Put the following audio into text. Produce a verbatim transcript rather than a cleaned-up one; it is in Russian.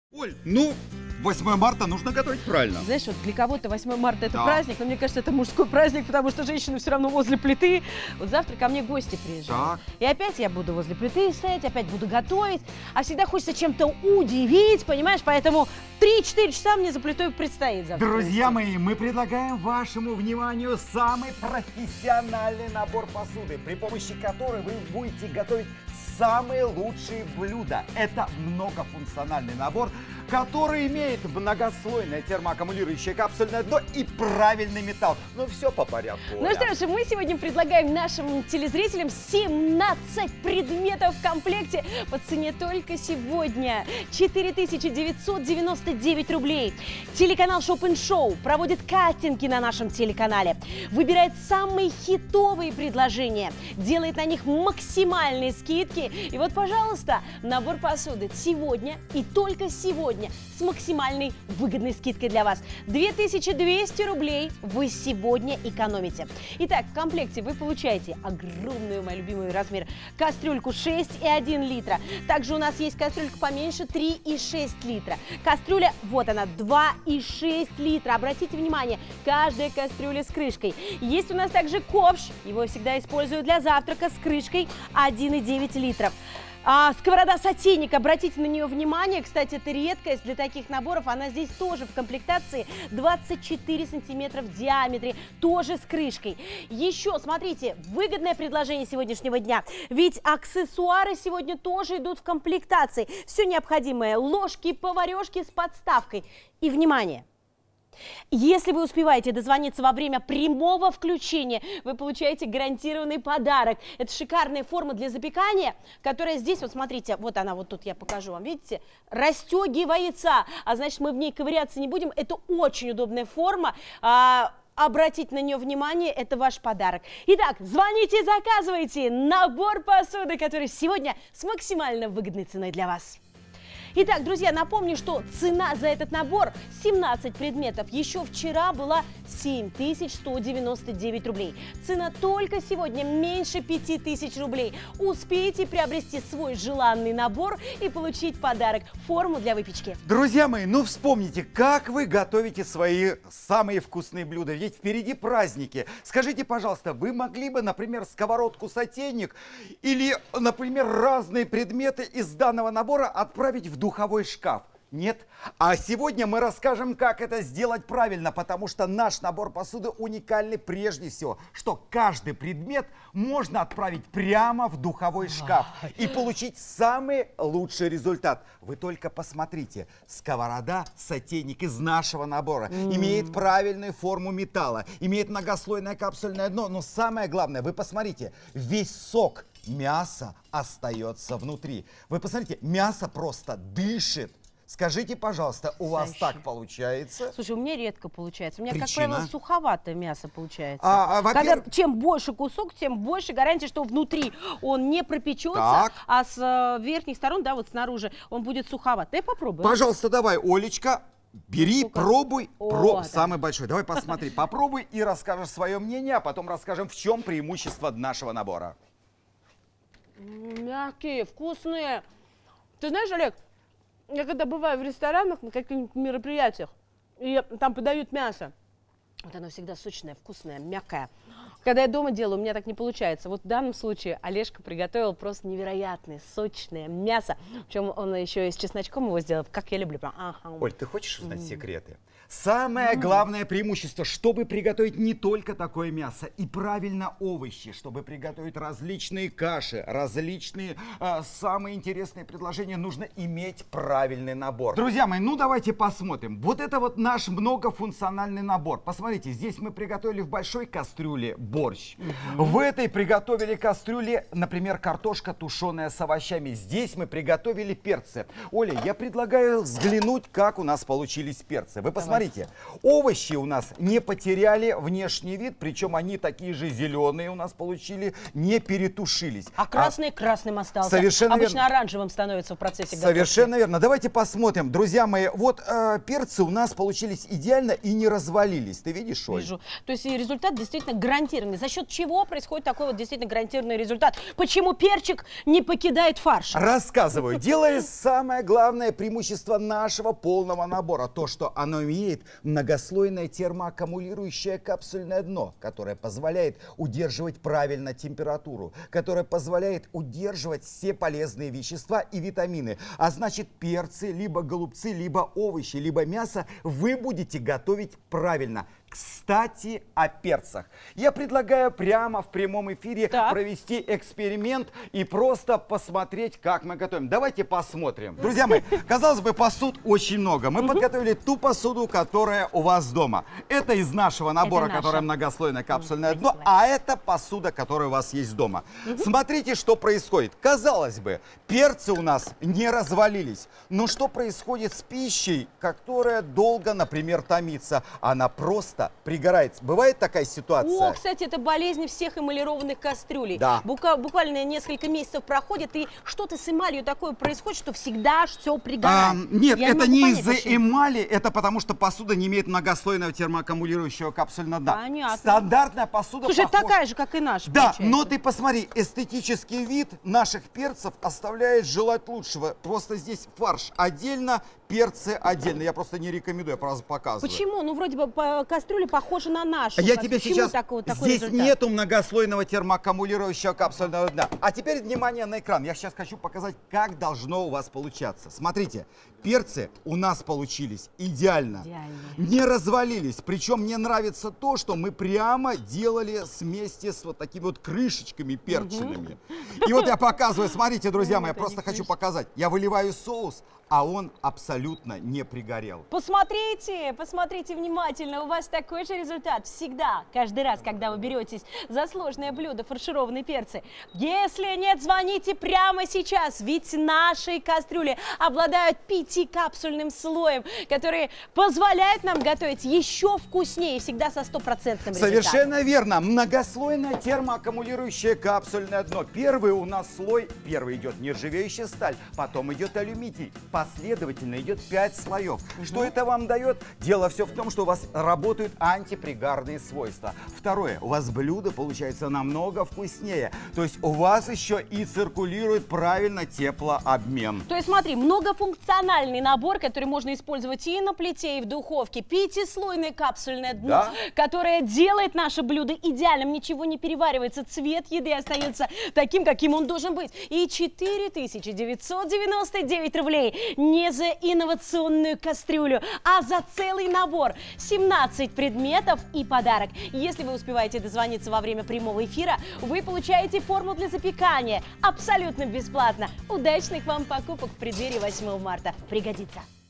Оль, ну, восьмое марта нужно готовить правильно. Знаешь, вот для кого-то восьмое марта это Да. праздник, но мне кажется, это мужской праздник, потому что женщины все равно возле плиты. Вот завтра ко мне гости приезжают. Так. И опять я буду возле плиты стоять, опять буду готовить. А всегда хочется чем-то удивить, понимаешь? Поэтому три-четыре часа мне за плитой предстоит завтра. Друзья мои, мы предлагаем вашему вниманию самый профессиональный набор посуды, при помощи которой вы будете готовить самые лучшие блюда. Это многофункциональный набор, который имеет многослойное термоаккумулирующее капсульное дно и правильный металл. Ну все по порядку. Ну что ж, мы сегодня предлагаем нашим телезрителям семнадцать предметов в комплекте по цене только сегодня четыре тысячи девятьсот девяносто девять рублей. Телеканал Shop and Show проводит кастинги на нашем телеканале, выбирает самые хитовые предложения, делает на них максимальные скидки. И вот, пожалуйста, набор посуды сегодня и только сегодня с максимальной выгодной скидкой для вас. две тысячи двести рублей вы сегодня экономите. Итак, в комплекте вы получаете огромную, мой любимый размер, кастрюльку шесть и один литра. Также у нас есть кастрюлька поменьше три и шесть литра. Кастрюля, вот она, два и шесть литра. Обратите внимание, каждая кастрюля с крышкой. Есть у нас также ковш, его всегда используют для завтрака, с крышкой один и девять литров. А, сковорода сотейник, обратите на нее внимание, кстати, это редкость для таких наборов, она здесь тоже в комплектации двадцать четыре сантиметра в диаметре, тоже с крышкой. Еще, смотрите, выгодное предложение сегодняшнего дня, ведь аксессуары сегодня тоже идут в комплектации. Все необходимое, ложки, поварешки с подставкой. И, внимание! Если вы успеваете дозвониться во время прямого включения, вы получаете гарантированный подарок. Это шикарная форма для запекания, которая здесь, вот смотрите, вот она, вот тут я покажу вам, видите, расстегивается, а значит мы в ней ковыряться не будем. Это очень удобная форма. А, обратите на нее внимание, это ваш подарок. Итак, звоните, заказывайте набор посуды, который сегодня с максимально выгодной ценой для вас. Итак, друзья, напомню, что цена за этот набор семнадцать предметов еще вчера была семь тысяч сто девяносто девять рублей. Цена только сегодня меньше пяти тысяч рублей. Успейте приобрести свой желанный набор и получить подарок – форму для выпечки. Друзья мои, ну вспомните, как вы готовите свои самые вкусные блюда, ведь впереди праздники. Скажите, пожалуйста, вы могли бы, например, сковородку-сотейник или, например, разные предметы из данного набора отправить в духовой шкаф? Нет. А сегодня мы расскажем, как это сделать правильно, потому что наш набор посуды уникальный прежде всего, что каждый предмет можно отправить прямо в духовой шкаф и получить самый лучший результат. Вы только посмотрите, сковорода сотейник из нашего набора mm. имеет правильную форму металла, имеет многослойное капсульное дно, но самое главное, вы посмотрите, весь сок мясо остается внутри. Вы посмотрите, мясо просто дышит. Скажите, пожалуйста, у вас так получается? Слушай, у меня редко получается. У меня, Причина? как правило, суховатое мясо получается. А, а, Когда чем больше кусок, тем больше гарантия, что внутри он не пропечется, так. а с э, верхних сторон, да, вот снаружи, он будет суховат. Дай попробуй. Пожалуйста, давай, Олечка, бери, Ну-ка. пробуй, О, про... да. самый большой. Давай посмотри, попробуй и расскажешь свое мнение, а потом расскажем, в чем преимущество нашего набора. Мягкие, вкусные. Ты знаешь, Олег, я когда бываю в ресторанах, на каких-нибудь мероприятиях, и там подают мясо, вот оно всегда сочное, вкусное, мягкое. Когда я дома делаю, у меня так не получается. Вот в данном случае Олежка приготовил просто невероятное, сочное мясо. Причем он еще и с чесночком его сделал, как я люблю. Ага. Оль, ты хочешь узнать mm. секреты? Самое главное преимущество, чтобы приготовить не только такое мясо, и правильно овощи, чтобы приготовить различные каши, различные э, самые интересные предложения, нужно иметь правильный набор. Друзья мои, ну давайте посмотрим. Вот это вот наш многофункциональный набор. Посмотрите, здесь мы приготовили в большой кастрюле борщ. Mm-hmm. В этой приготовили кастрюле, например, картошка тушеная с овощами. Здесь мы приготовили перцы. Оля, я предлагаю взглянуть, как у нас получились перцы. Вы посмотрите. Смотрите, овощи у нас не потеряли внешний вид, причем они такие же зеленые у нас получили, не перетушились. А красный а... красным остался. Совершенно Обычно верно. оранжевым становится в процессе готовки. Совершенно верно. Давайте посмотрим, друзья мои. Вот э, перцы у нас получились идеально и не развалились. Ты видишь, Оль? Вижу. То есть результат действительно гарантированный. гарантированный. За счет чего происходит такой вот действительно гарантированный результат? Почему перчик не покидает фарш? Рассказываю. Дело самое главное преимущество нашего полного набора. То, что оно имеет многослойное термоаккумулирующее капсульное дно, которое позволяет удерживать правильно температуру, которое позволяет удерживать все полезные вещества и витамины. А значит, перцы, либо голубцы, либо овощи, либо мясо вы будете готовить правильно. Кстати, о перцах. Я предлагаю прямо в прямом эфире так. провести эксперимент и просто посмотреть, как мы готовим. Давайте посмотрим. Друзья мои, казалось бы, посуд очень много. Мы подготовили ту посуду, которая у вас дома. Это из нашего набора, которая многослойное капсульное дно, а это посуда, которая у вас есть дома. Смотрите, что происходит. Казалось бы, перцы у нас не развалились. Но что происходит с пищей, которая долго, например, томится? Она просто пригорает. Бывает такая ситуация? О, кстати, это болезнь всех эмалированных кастрюлей. Да. Бука, буквально несколько месяцев проходит, и что-то с эмалью такое происходит, что всегда все пригорает. А, нет, Я это не не из-за эмали, это потому что посуда не имеет многослойного термоаккумулирующего капсульного дна. Понятно. Стандартная посуда. Слушай, похожа... такая же, как и наша. Да, получается. но ты посмотри, эстетический вид наших перцев оставляет желать лучшего. Просто здесь фарш отдельно, перцы отдельно. Я просто не рекомендую, я просто показываю. Почему? Ну, вроде бы по кастрюля похожа на нашу. Я Почему тебе сейчас... такой, такой Здесь результат? нету многослойного термоаккумулирующего капсульного дна. А теперь внимание на экран. Я сейчас хочу показать, как должно у вас получаться. Смотрите, перцы у нас получились идеально. Идеально. Не развалились. Причем мне нравится то, что мы прямо делали вместе с вот такими вот крышечками перченными. И вот я показываю, смотрите, друзья мои, я просто хочу показать. Я выливаю соус, а он абсолютно не пригорел. Посмотрите, посмотрите внимательно, у вас такой же результат всегда, каждый раз, когда вы беретесь за сложное блюдо фаршированные перцы. Если нет, звоните прямо сейчас, ведь наши кастрюли обладают пятикапсульным слоем, который позволяет нам готовить еще вкуснее, всегда со стопроцентным результатом. Совершенно верно. Многослойное термоаккумулирующее капсульное дно. Первый у нас слой, первый идет нержавеющая сталь, потом идет алюминий. Последовательно идет пять слоев. Угу. Что это вам дает? Дело все в том, что у вас работают антипригарные свойства. Второе, у вас блюдо получается намного вкуснее. То есть у вас еще и циркулирует правильно теплообмен. То есть смотри, многофункциональный набор, который можно использовать и на плите, и в духовке. Пятислойное капсульное дно, да? Которое делает наше блюдо идеальным, ничего не переваривается, цвет еды остается таким, каким он должен быть. И четыре тысячи девятьсот девяносто девять рублей не за инновационную кастрюлю, а за целый набор. семнадцать предметов и подарок. Если вы успеваете дозвониться во время прямого эфира, вы получаете форму для запекания абсолютно бесплатно. Удачных вам покупок в преддверии восьмого марта. Пригодится.